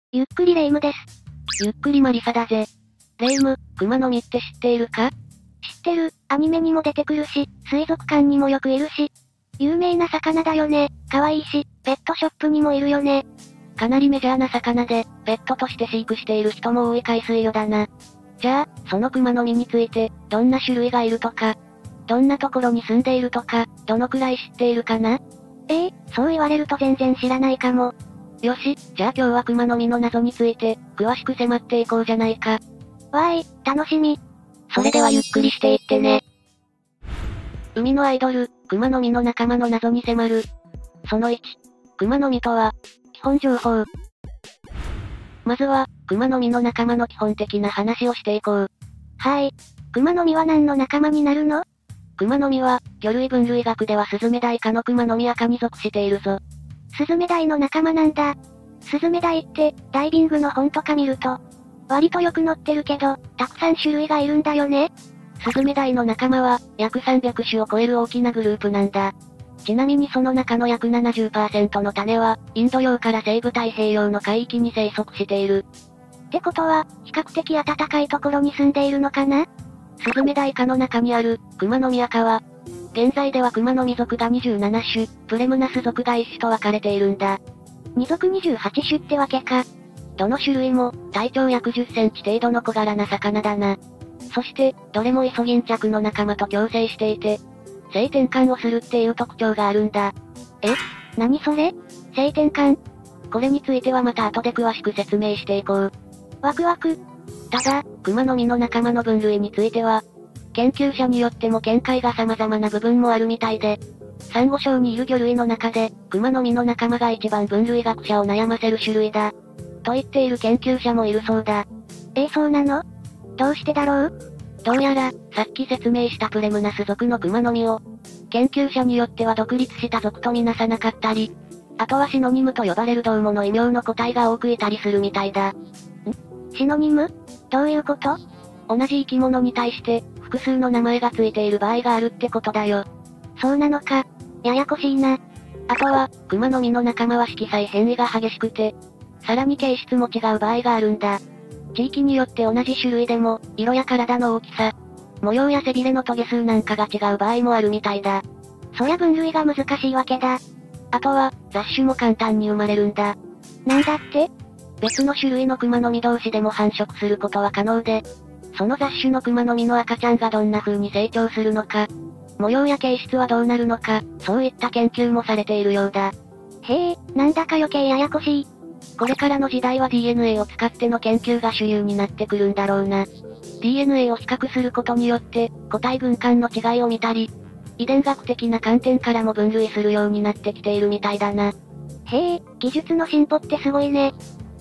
ゆっくりレ夢ムです。 ゆっくりマリサだぜ。レ夢ム、熊の実って知っているか？ 知ってる、アニメにも出てくるし、水族館にもよくいるし。有名な魚だよね、可愛いし、ペットショップにもいるよね。 かなりメジャーな魚で、ペットとして飼育している人も多い海水魚だな。じゃあ、その熊の実について、どんな種類がいるとか、どんなところに住んでいるとか、どのくらい知っているかな？ そう言われると全然知らないかも。 よし、じゃあ今日は熊の実の謎について、詳しく迫っていこうじゃないか。 わーい、楽しみ。 それではゆっくりしていってね。海のアイドル、熊の実の仲間の謎に迫る。その1、熊の実とは、基本情報。まずは、熊の実の仲間の基本的な話をしていこう。 はい。熊の実は何の仲間になるの？ 熊の実は、魚類分類学ではスズメダイ科の熊の実赤に属しているぞ。 スズメダイの仲間なんだ。スズメダイって、ダイビングの本とか見ると、割とよく載ってるけど、たくさん種類がいるんだよね。 スズメダイの仲間は、約300種を超える大きなグループなんだ。ちなみにその中の約 70% の種は、インド洋から西部太平洋の海域に生息している。 ってことは、比較的暖かいところに住んでいるのかな？ スズメダイ科の中にある、熊の実赤は、現在では熊の実属が27種、プレムナス属が1種と分かれているんだ。 2属28種ってわけか。 どの種類も、体長約10センチ程度の小柄な魚だな。そして、どれもイソギンチャクの仲間と共生していて、性転換をするっていう特徴があるんだ。 何それ？性転換？ これについてはまた後で詳しく説明していこう。 ワクワク。 ただ、熊の実の仲間の分類については、研究者によっても見解が様々な部分もあるみたいで、サンゴ礁にいる魚類の中で、熊の実の仲間が一番分類学者を悩ませる種類だ。と言っている研究者もいるそうだ。 そうなの？どうしてだろう？ どうやら、さっき説明したプレムナス属の熊の実を、研究者によっては独立した属とみなさなかったり、あとはシノニムと呼ばれる同母の異名の個体が多くいたりするみたいだ。 シノニム？どういうこと？ 同じ生き物に対して、複数の名前がついている場合があるってことだよ。 そうなのか。ややこしいな。 あとは、熊の実の仲間は色彩変異が激しくて、さらに形質も違う場合があるんだ。地域によって同じ種類でも、色や体の大きさ、模様や背びれのトゲ数なんかが違う場合もあるみたいだ。 そりゃ分類が難しいわけだ。 あとは、雑種も簡単に生まれるんだ。 なんだって？ 別の種類の熊の実同士でも繁殖することは可能で、その雑種の熊の実の赤ちゃんがどんな風に成長するのか、模様や形質はどうなるのか、そういった研究もされているようだ。 へえ、なんだか余計ややこしい。 これからの時代は DNA を使っての研究が主流になってくるんだろうな。DNA を比較することによって、個体群間の違いを見たり、遺伝学的な観点からも分類するようになってきているみたいだな。 へえ、技術の進歩ってすごいね。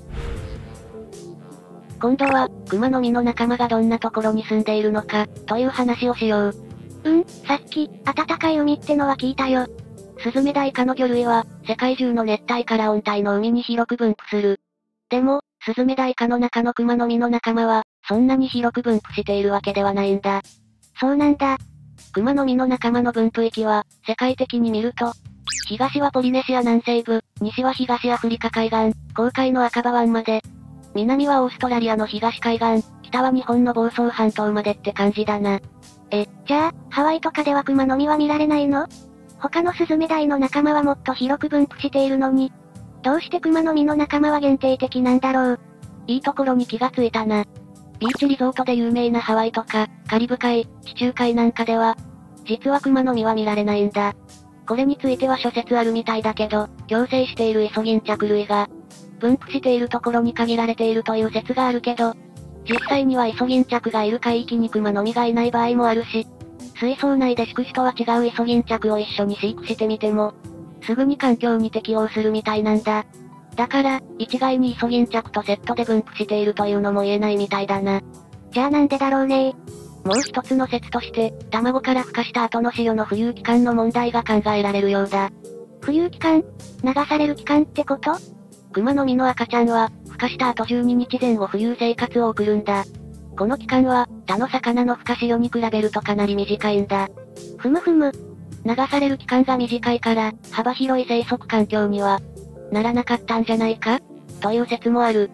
今度は、熊の実の仲間がどんなところに住んでいるのか、という話をしよう。 さっき、暖かい海ってのは聞いたよ。 スズメダイ科の魚類は、世界中の熱帯から温帯の海に広く分布する。でも、スズメダイ科の中の熊の実の仲間は、そんなに広く分布しているわけではないんだ。 そうなんだ。 熊の実の仲間の分布域は、世界的に見ると、東はポリネシア南西部、西は東アフリカ海岸、紅海の赤羽湾まで、南はオーストラリアの東海岸、北は日本の房総半島までって感じだな。 じゃあ、ハワイとかでは熊の実は見られないの？他のスズメダイの仲間はもっと広く分布しているのに、どうして熊の実の仲間は限定的なんだろう？ いいところに気がついたな。ビーチリゾートで有名なハワイとか、カリブ海、地中海なんかでは、実は熊の実は見られないんだ。これについては諸説あるみたいだけど、共生しているイソギンチャク類が、分布しているところに限られているという説があるけど、実際にはイソギンチャクがいる海域に熊の実がいない場合もあるし、水槽内で宿主とは違うイソギンチャクを一緒に飼育してみても、すぐに環境に適応するみたいなんだ。だから、一概にイソギンチャクとセットで分布しているというのも言えないみたいだな。 じゃあなんでだろうね。 もう一つの説として、卵から孵化した後の稚魚の浮遊期間の問題が考えられるようだ。 浮遊期間？流される期間ってこと？ 熊の実の赤ちゃんは、孵化した後12日前後浮遊生活を送るんだ。この期間は、他の魚の孵化稚魚に比べるとかなり短いんだ。 ふむふむ。 流される期間が短いから、幅広い生息環境には、ならなかったんじゃないかという説もある。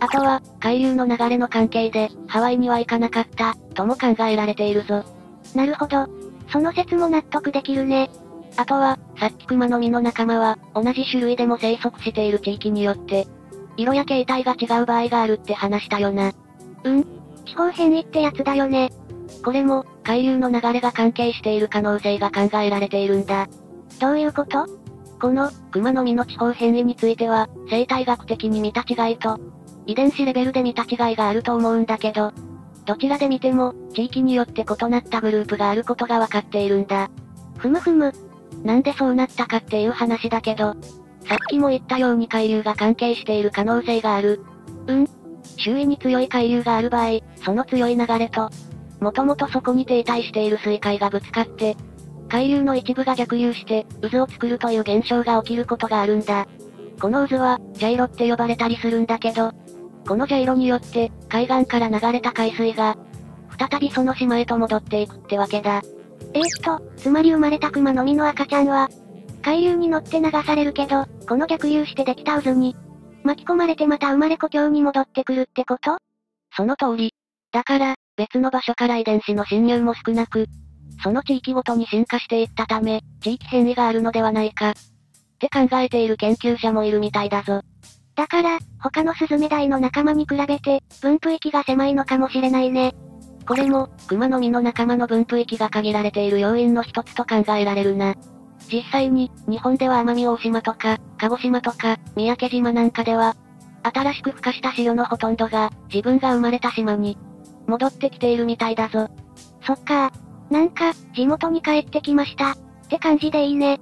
あとは、海流の流れの関係で、ハワイには行かなかった、とも考えられているぞ。 なるほど。その説も納得できるね。 あとは、さっきクマノミの仲間は、同じ種類でも生息している地域によって、色や形態が違う場合があるって話したよな。 気候変異ってやつだよね。 これも、海流の流れが関係している可能性が考えられているんだ。 どういうこと？ この、クマノミの地方変異については、生態学的に見た違いと、遺伝子レベルで見た違いがあると思うんだけど、どちらで見ても、地域によって異なったグループがあることがわかっているんだ。 ふむふむ。 なんでそうなったかっていう話だけど、さっきも言ったように海流が関係している可能性がある。周囲に強い海流がある場合、その強い流れと、もともとそこに停滞している水海がぶつかって、海流の一部が逆流して、渦を作るという現象が起きることがあるんだ。この渦は、ジャイロって呼ばれたりするんだけど、このジャイロによって、海岸から流れた海水が、再びその島へと戻っていくってわけだ。 つまり生まれたクマノミの赤ちゃんは、海流に乗って流されるけど、この逆流してできた渦に、巻き込まれてまた生まれ故郷に戻ってくるってこと？ その通り。だから、別の場所から遺伝子の侵入も少なく、その地域ごとに進化していったため、地域変異があるのではないか、って考えている研究者もいるみたいだぞ。 だから、他のスズメダイの仲間に比べて、分布域が狭いのかもしれないね。 これも、クマノミの仲間の分布域が限られている要因の一つと考えられるな。実際に、日本では奄美大島とか、鹿児島とか、三宅島なんかでは、新しく孵化した稚魚のほとんどが、自分が生まれた島に、戻ってきているみたいだぞ。 そっか。なんか、地元に帰ってきました。って感じでいいね。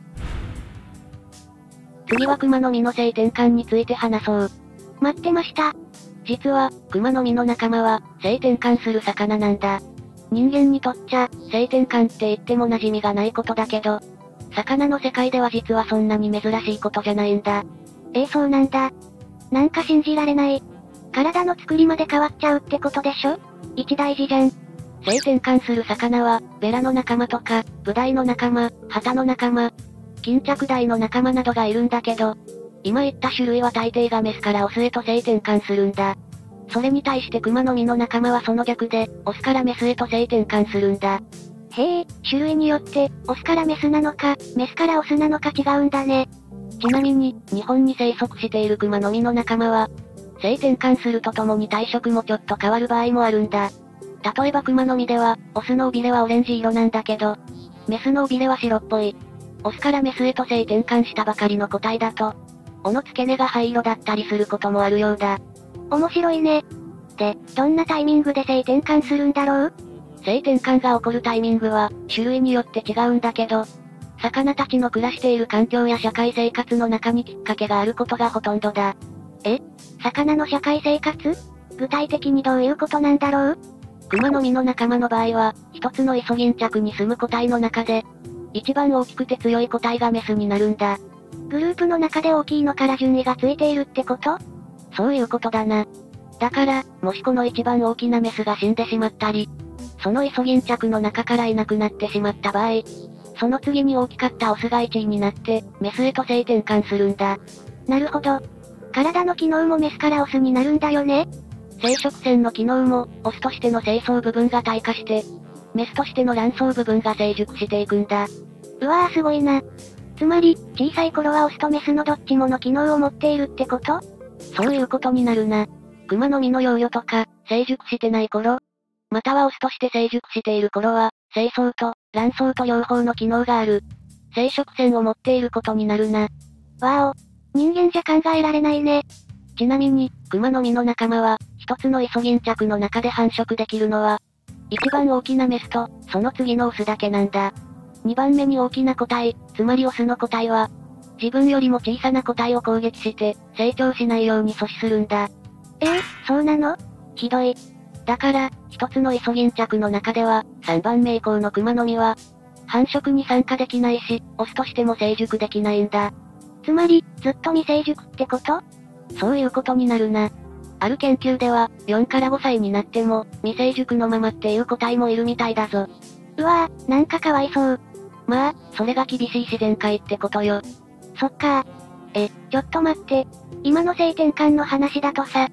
次はクマノミの性転換について話そう。 待ってました。 実は、クマノミの仲間は、性転換する魚なんだ。人間にとっちゃ、性転換って言っても馴染みがないことだけど、魚の世界では実はそんなに珍しいことじゃないんだ。 そうなんだ。なんか信じられない。体の作りまで変わっちゃうってことでしょ？一大事じゃん。 性転換する魚は、ベラの仲間とか、ブダイの仲間、ハタの仲間、巾着ダイの仲間などがいるんだけど、今言った種類は大抵がメスからオスへと性転換するんだ。それに対してクマノミの仲間はその逆で、オスからメスへと性転換するんだ。 へえ、種類によって、オスからメスなのか、メスからオスなのか違うんだね。 ちなみに、日本に生息しているクマノミの仲間は、性転換するとともに体色もちょっと変わる場合もあるんだ。例えばクマノミでは、オスの尾びれはオレンジ色なんだけど、メスの尾びれは白っぽい。オスからメスへと性転換したばかりの個体だと、尾の付け根が灰色だったりすることもあるようだ。 面白いね。で、どんなタイミングで性転換するんだろう？ 性転換が起こるタイミングは、種類によって違うんだけど、魚たちの暮らしている環境や社会生活の中にきっかけがあることがほとんどだ。 魚の社会生活？具体的にどういうことなんだろう？ クマノミの仲間の場合は、一つのイソギンチャクに住む個体の中で、一番大きくて強い個体がメスになるんだ。 グループの中で大きいのから順位がついているってこと？ そういうことだな。だから、もしこの一番大きなメスが死んでしまったり、そのイソギンチャクの中からいなくなってしまった場合、その次に大きかったオスが1位になって、メスへと性転換するんだ。 なるほど。体の機能もメスからオスになるんだよね。 生殖腺の機能も、オスとしての精巣部分が退化して、メスとしての卵巣部分が成熟していくんだ。 うわーすごいな。つまり、小さい頃はオスとメスのどっちもの機能を持っているってこと？ そういうことになるな。クマノミの幼魚とか、成熟してない頃、またはオスとして成熟している頃は、精巣と、卵巣と両方の機能がある。生殖腺を持っていることになるな。 わーお。人間じゃ考えられないね。 ちなみに、クマノミの仲間は、一つのイソギンチャクの中で繁殖できるのは、一番大きなメスと、その次のオスだけなんだ。二番目に大きな個体、つまりオスの個体は、自分よりも小さな個体を攻撃して、成長しないように阻止するんだ。 そうなの？ひどい。 だから、一つのイソギンチャクの中では、3番目以降のクマノミは、繁殖に参加できないし、オスとしても成熟できないんだ。 つまり、ずっと未成熟ってこと？ そういうことになるな。ある研究では、4から5歳になっても、未成熟のままっていう個体もいるみたいだぞ。 うわぁ、なんかかわいそう。 まあ、それが厳しい自然界ってことよ。 そっか。ちょっと待って。今の性転換の話だとさ、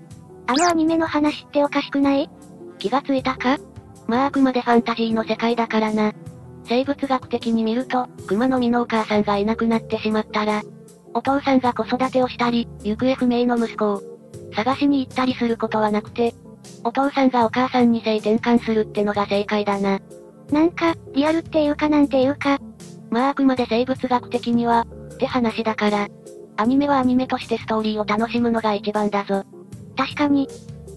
あのアニメの話っておかしくない？ 気がついたか？まああくまでファンタジーの世界だからな。生物学的に見ると、熊の実のお母さんがいなくなってしまったら、お父さんが子育てをしたり、行方不明の息子を探しに行ったりすることはなくて、お父さんがお母さんに性転換するってのが正解だな。 なんか、リアルっていうかなんていうか。 まああくまで生物学的には、って話だから。アニメはアニメとしてストーリーを楽しむのが一番だぞ。 確かに。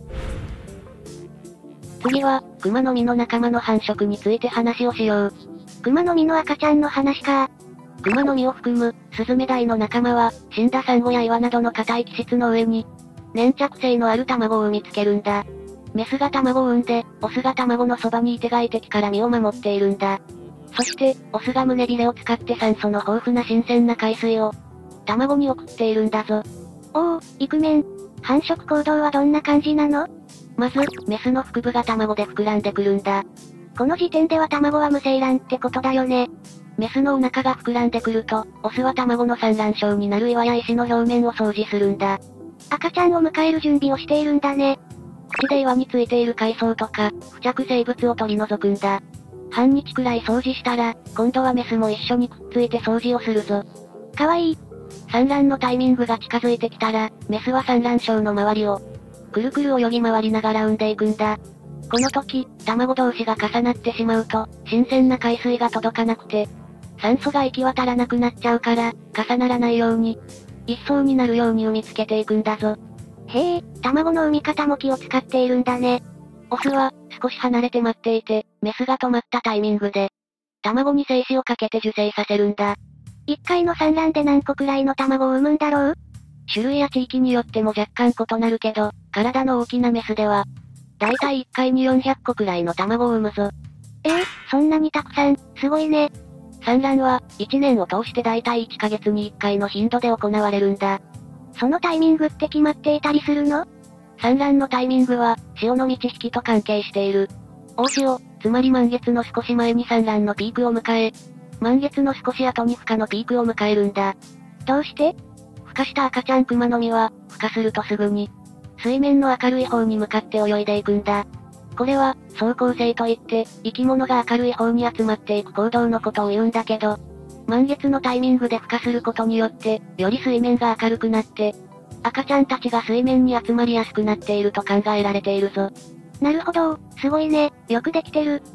次は、熊の実の仲間の繁殖について話をしよう。 熊の実の赤ちゃんの話か。 熊の実を含む、スズメダイの仲間は、死んだサンゴや岩などの硬い基質の上に、粘着性のある卵を産みつけるんだ。メスが卵を産んで、オスが卵のそばにいて外敵から身を守っているんだ。そして、オスが胸ビレを使って酸素の豊富な新鮮な海水を、卵に送っているんだぞ。 おお、イクメン。繁殖行動はどんな感じなの？ まず、メスの腹部が卵で膨らんでくるんだ。 この時点では卵は無精卵ってことだよね。 メスのお腹が膨らんでくると、オスは卵の産卵床になる岩や石の表面を掃除するんだ。 赤ちゃんを迎える準備をしているんだね。 口で岩についている海藻とか、付着生物を取り除くんだ。半日くらい掃除したら、今度はメスも一緒にくっついて掃除をするぞ。 かわいい。 産卵のタイミングが近づいてきたら、メスは産卵床の周りを、くるくる泳ぎ回りながら産んでいくんだ。この時、卵同士が重なってしまうと、新鮮な海水が届かなくて、酸素が行き渡らなくなっちゃうから、重ならないように、一層になるように産みつけていくんだぞ。 へえ、卵の産み方も気を使っているんだね。 オスは、少し離れて待っていて、メスが止まったタイミングで、卵に精子をかけて受精させるんだ。 一回の産卵で何個くらいの卵を産むんだろう？ 種類や地域によっても若干異なるけど、体の大きなメスでは、だいたい1回に400個くらいの卵を産むぞ。 そんなにたくさん、すごいね。 産卵は、1年を通してだいたい1ヶ月に1回の頻度で行われるんだ。 そのタイミングって決まっていたりするの？ 産卵のタイミングは、潮の満ち引きと関係している。大潮、つまり満月の少し前に産卵のピークを迎え、満月の少し後に孵化のピークを迎えるんだ。 どうして？ 孵化した赤ちゃん熊の実は、孵化するとすぐに、水面の明るい方に向かって泳いでいくんだ。これは、走行性といって、生き物が明るい方に集まっていく行動のことを言うんだけど、満月のタイミングで孵化することによって、より水面が明るくなって、赤ちゃんたちが水面に集まりやすくなっていると考えられているぞ。 なるほど、すごいね、よくできてる。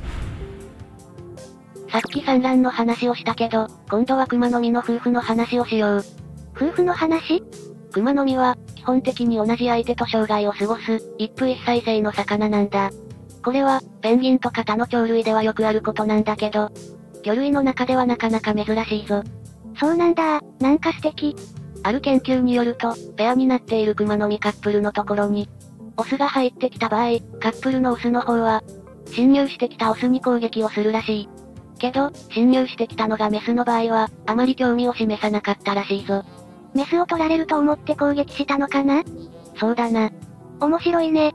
さっき産卵の話をしたけど、今度は熊の実の夫婦の話をしよう。 夫婦の話？ 熊の実は、基本的に同じ相手と生涯を過ごす、一夫一妻制の魚なんだ。これは、ペンギンとか他の鳥類ではよくあることなんだけど、魚類の中ではなかなか珍しいぞ。 そうなんだ、なんか素敵。 ある研究によると、ペアになっている熊の実カップルのところに、オスが入ってきた場合、カップルのオスの方は、侵入してきたオスに攻撃をするらしい。けど、侵入してきたのがメスの場合は、あまり興味を示さなかったらしいぞ。 メスを取られると思って攻撃したのかな？ そうだな。 面白いね。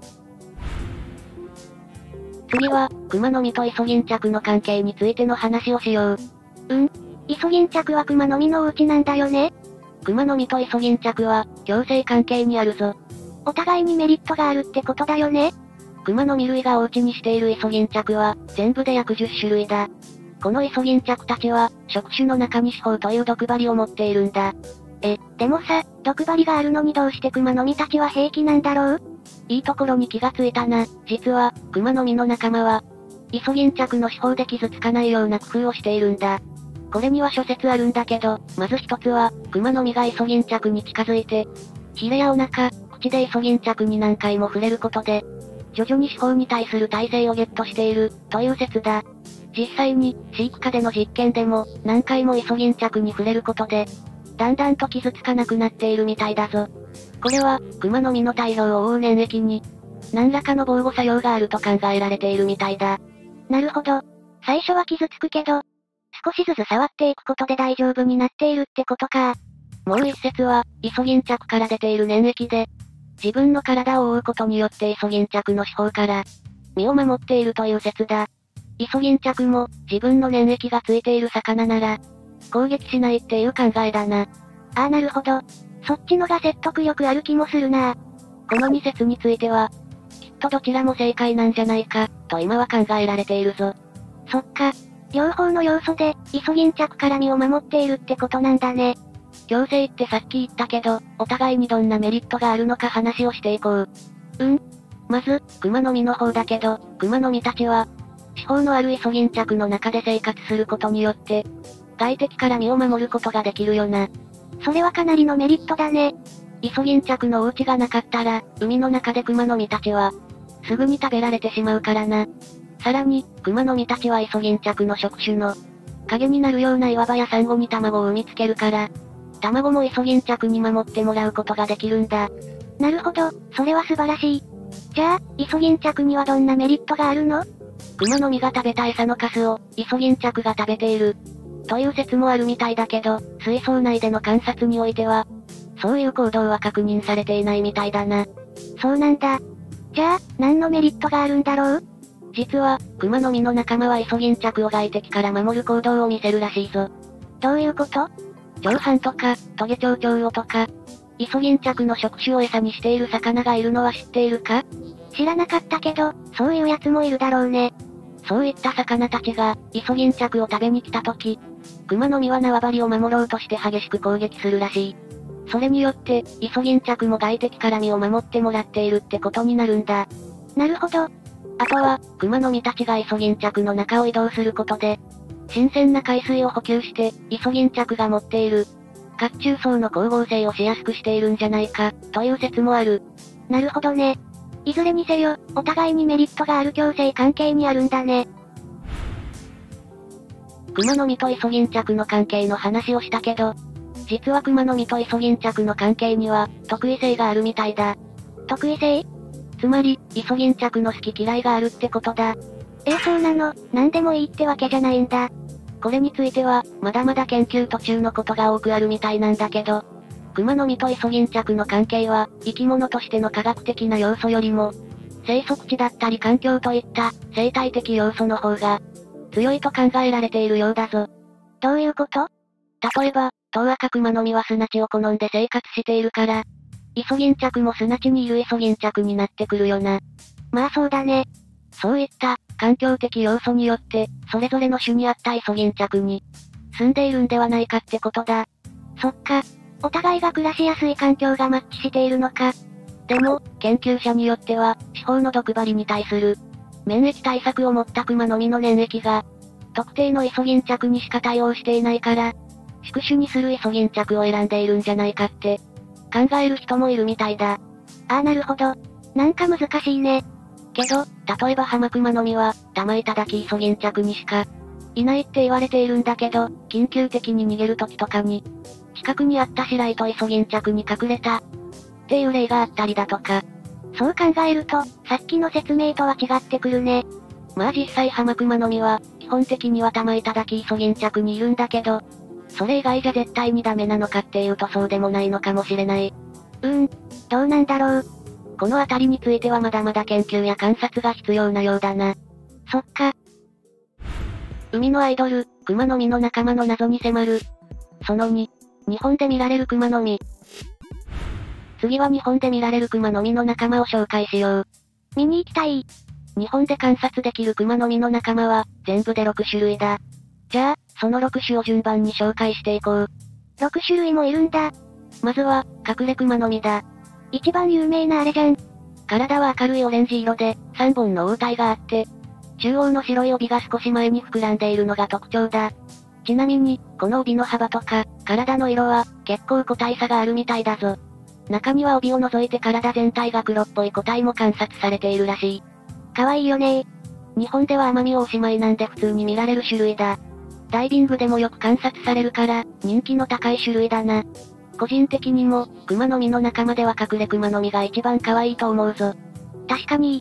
次は、熊の実とイソギンチャクの関係についての話をしよう。 イソギンチャクは熊の実のお家なんだよね？ 熊の実とイソギンチャクは、共生関係にあるぞ。 お互いにメリットがあるってことだよね？ 熊の実類がお家にしているイソギンチャクは、全部で約10種類だ。このイソギンチャクたちは、触手の中に刺胞という毒針を持っているんだ。 でもさ、毒針があるのにどうして熊の実たちは平気なんだろう？ いいところに気がついたな。実は、熊の実の仲間は、イソギンチャクの刺胞で傷つかないような工夫をしているんだ。これには諸説あるんだけど、まず一つは、熊の実がイソギンチャクに近づいて、ヒレやお腹、口でイソギンチャクに何回も触れることで、徐々に刺胞に対する耐性をゲットしている、という説だ。実際に、飼育下での実験でも、何回もイソギンチャクに触れることで、だんだんと傷つかなくなっているみたいだぞ。これは、熊の実の体表を覆う粘液に、何らかの防護作用があると考えられているみたいだ。 なるほど。最初は傷つくけど、少しずつ触っていくことで大丈夫になっているってことか。 もう一説は、イソギンチャクから出ている粘液で、自分の体を覆うことによってイソギンチャクの刺胞から、身を守っているという説だ。イソギンチャクも、自分の粘液がついている魚なら、攻撃しないっていう考えだな。 なるほど。そっちのが説得力ある気もするな。 この2説については、きっとどちらも正解なんじゃないか、と今は考えられているぞ。 そっか。両方の要素で、イソギンチャクから身を守っているってことなんだね。 共生ってさっき言ったけど、お互いにどんなメリットがあるのか話をしていこう。まず、熊の実の方だけど、熊の実たちは、四方のあるイソギンチャクの中で生活することによって、外敵から身を守ることができるよな。 それはかなりのメリットだね。 イソギンチャクのお家がなかったら、海の中で熊の実たちは、すぐに食べられてしまうからな。さらに、熊の実たちはイソギンチャクの触手の、影になるような岩場やサンゴに卵を産みつけるから、卵もイソギンチャクに守ってもらうことができるんだ。 なるほど、それは素晴らしい。じゃあ、イソギンチャクにはどんなメリットがあるの？ 熊の実が食べた餌のカスを、イソギンチャクが食べている。という説もあるみたいだけど、水槽内での観察においては、そういう行動は確認されていないみたいだな。 そうなんだ。じゃあ、何のメリットがあるんだろう？ 実は、熊の実の仲間はイソギンチャクを外敵から守る行動を見せるらしいぞ。 どういうこと？ 長斑とか、トゲチョウチョウウオとか、イソギンチャクの触手を餌にしている魚がいるのは知っているか？ 知らなかったけど、そういうやつもいるだろうね。 そういった魚たちが、イソギンチャクを食べに来た時、熊の実は縄張りを守ろうとして激しく攻撃するらしい。それによって、イソギンチャクも外敵から身を守ってもらっているってことになるんだ。 なるほど。 あとは、熊の実たちがイソギンチャクの中を移動することで、新鮮な海水を補給して、イソギンチャクが持っている、褐虫層の光合成をしやすくしているんじゃないか、という説もある。 なるほどね。いずれにせよ、お互いにメリットがある共生関係にあるんだね。 熊の実とイソギンチャクの関係の話をしたけど、実は熊の実とイソギンチャクの関係には、特異性があるみたいだ。 特異性？ つまり、イソギンチャクの好き嫌いがあるってことだ。 そうなの、何でもいいってわけじゃないんだ。 これについては、まだまだ研究途中のことが多くあるみたいなんだけど、熊の実とイソギンチャクの関係は、生き物としての科学的な要素よりも、生息地だったり環境といった、生態的要素の方が、強いと考えられているようだぞ。 どういうこと？ 例えば、トウアカクマノミは砂地を好んで生活しているから、イソギンチャクも砂地にいるイソギンチャクになってくるよな。 まあそうだね。 そういった、環境的要素によって、それぞれの種に合ったイソギンチャクに、住んでいるんではないかってことだ。 そっか。お互いが暮らしやすい環境がマッチしているのか。 でも、研究者によっては、四方の毒針に対する、免疫対策を持ったクマの実の粘液が、特定のイソギンチャクにしか対応していないから、宿主にするイソギンチャクを選んでいるんじゃないかって、考える人もいるみたいだ。 ああなるほど。なんか難しいね。 けど、例えばハマクマノミは、玉いただきイソギンチャクにしか、いないって言われているんだけど、緊急的に逃げる時とかに、近くにあったシライとイソギンチャクに隠れた、っていう例があったりだとか。 そう考えると、さっきの説明とは違ってくるね。 まあ実際ハマクマノミは、基本的には玉いただきイソギンチャクにいるんだけど、それ以外じゃ絶対にダメなのかっていうとそうでもないのかもしれない。 どうなんだろう。 このあたりについてはまだまだ研究や観察が必要なようだな。 そっか。 海のアイドル、クマノミの仲間の謎に迫る。その2、日本で見られるクマノミ。次は日本で見られるクマノミの仲間を紹介しよう。 見に行きたい。 日本で観察できるクマノミの仲間は、全部で6種類だ。じゃあ、その6種を順番に紹介していこう。 6種類もいるんだ。 まずは、隠れクマノミだ。 一番有名なあれじゃん。 体は明るいオレンジ色で、3本の黄体があって、中央の白い帯が少し前に膨らんでいるのが特徴だ。ちなみに、この帯の幅とか、体の色は、結構個体差があるみたいだぞ。中には帯を除いて体全体が黒っぽい個体も観察されているらしい。 可愛いよね。 日本では奄美大島なんで普通に見られる種類だ。ダイビングでもよく観察されるから、人気の高い種類だな。個人的にも、クマノミの仲間では隠れクマノミが一番可愛いと思うぞ。 確かに。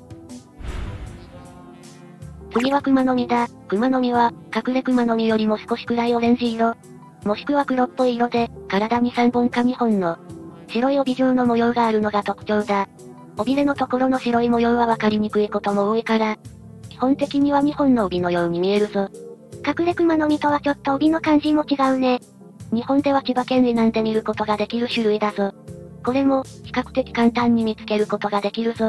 次はクマノミだ。クマノミは、隠れクマノミよりも少し暗いオレンジ色。もしくは黒っぽい色で、体に3本か2本の、白い帯状の模様があるのが特徴だ。尾びれのところの白い模様はわかりにくいことも多いから、基本的には2本の帯のように見えるぞ。 隠れクマノミとはちょっと帯の感じも違うね。 日本では千葉県以南で見ることができる種類だぞ。 これも、比較的簡単に見つけることができるぞ。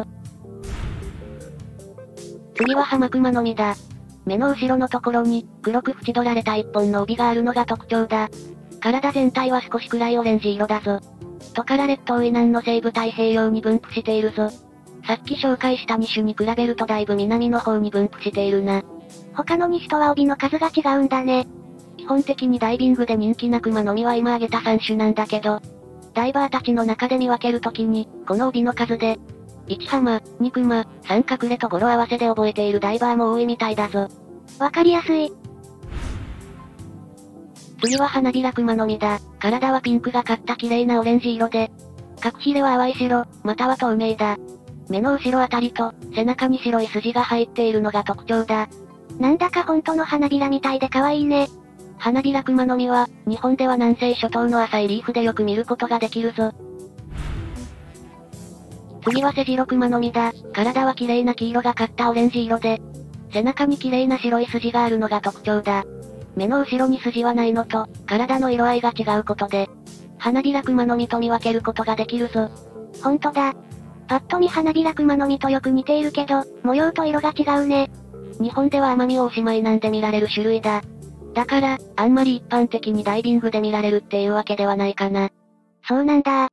次はハマクマノミだ。目の後ろのところに、黒く縁取られた一本の帯があるのが特徴だ。体全体は少し暗いオレンジ色だぞ。トカラ列島以南の西部太平洋に分布しているぞ。さっき紹介した2種に比べるとだいぶ南の方に分布しているな。 他の2種とは帯の数が違うんだね。 基本的にダイビングで人気なクマノミは今挙げた3種なんだけど、ダイバーたちの中で見分けるときに、この帯の数で、1ハマ、2クマ、3隠れと語呂合わせで覚えているダイバーも多いみたいだぞ。 わかりやすい。 次は花びらクマノミだ。体はピンクがかった綺麗なオレンジ色で、角ヒレは淡い白、または透明だ。目の後ろあたりと、背中に白い筋が入っているのが特徴だ。 なんだか本当の花びらみたいで可愛いね。 花びらクマノミは、日本では南西諸島の浅いリーフでよく見ることができるぞ。次はセジロクマノミだ。体は綺麗な黄色がかったオレンジ色で、背中に綺麗な白い筋があるのが特徴だ。目の後ろに筋はないのと、体の色合いが違うことで、花びらクマノミと見分けることができるぞ。 ほんとだ。パッと見花びらクマノミとよく似ているけど、模様と色が違うね。 日本では奄美大島以南で見られる種類だ。だから、あんまり一般的にダイビングで見られるっていうわけではないかな。 そうなんだ。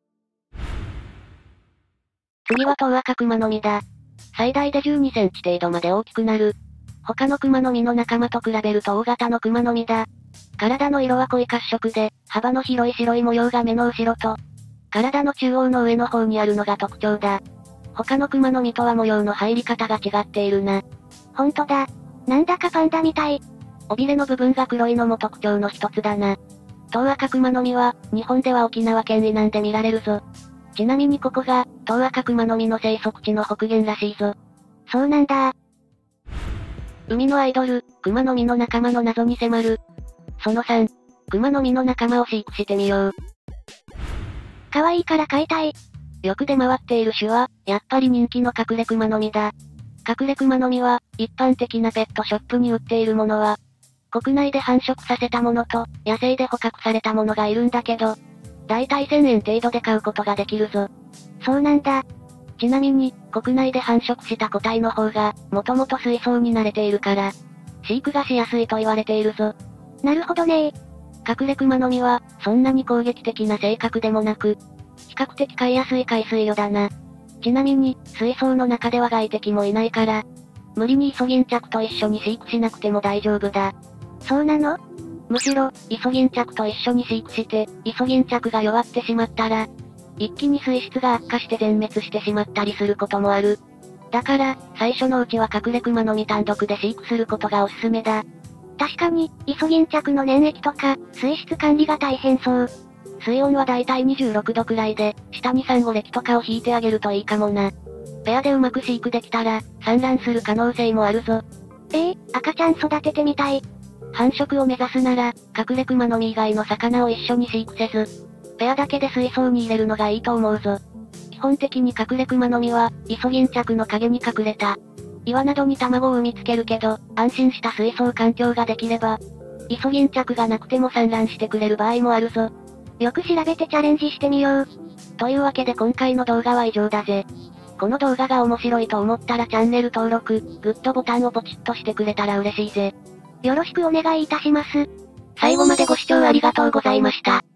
次はトウアカクマノミだ。最大で12センチ程度まで大きくなる。他のクマノミの仲間と比べると大型のクマノミだ。体の色は濃い褐色で、幅の広い白い模様が目の後ろと、体の中央の上の方にあるのが特徴だ。他のクマノミとは模様の入り方が違っているな。 ほんとだ。なんだかパンダみたい。 尾びれの部分が黒いのも特徴の一つだな。トウアカクマノミは、日本では沖縄県以南で見られるぞ。ちなみにここが、トウアカクマノミの生息地の北限らしいぞ。 そうなんだ。 海のアイドル、クマノミの仲間の謎に迫る。その3、クマノミの仲間を飼育してみよう。 可愛いから飼いたい。 よく出回っている種は、やっぱり人気の隠れクマノミだ。隠れクマノミは、一般的なペットショップに売っているものは、国内で繁殖させたものと、野生で捕獲されたものがいるんだけど、だいたい1000円程度で買うことができるぞ。 そうなんだ。 ちなみに、国内で繁殖した個体の方が、もともと水槽に慣れているから、飼育がしやすいと言われているぞ。 なるほどねー。隠れクマノミは、そんなに攻撃的な性格でもなく、比較的飼いやすい海水魚だな。ちなみに、水槽の中では外敵もいないから、無理にイソギンチャクと一緒に飼育しなくても大丈夫だ。 そうなの？ むしろ、イソギンチャクと一緒に飼育して、イソギンチャクが弱ってしまったら、一気に水質が悪化して全滅してしまったりすることもある。だから、最初のうちは隠れクマノミ単独で飼育することがおすすめだ。 確かに、イソギンチャクの粘液とか、水質管理が大変そう。 水温はだいたい26度くらいで、下にサンゴ液とかを引いてあげるといいかもな。ペアでうまく飼育できたら、産卵する可能性もあるぞ。 赤ちゃん育ててみたい。 繁殖を目指すなら、隠れクマノミ以外の魚を一緒に飼育せず、ペアだけで水槽に入れるのがいいと思うぞ。基本的に隠れクマノミは、イソギンチャクの影に隠れた岩などに卵を産みつけるけど、安心した水槽環境ができれば、イソギンチャクがなくても産卵してくれる場合もあるぞ。 よく調べてチャレンジしてみよう。 というわけで今回の動画は以上だぜ。この動画が面白いと思ったらチャンネル登録、グッドボタンをポチッとしてくれたら嬉しいぜ。 よろしくお願いいたします。 最後までご視聴ありがとうございました。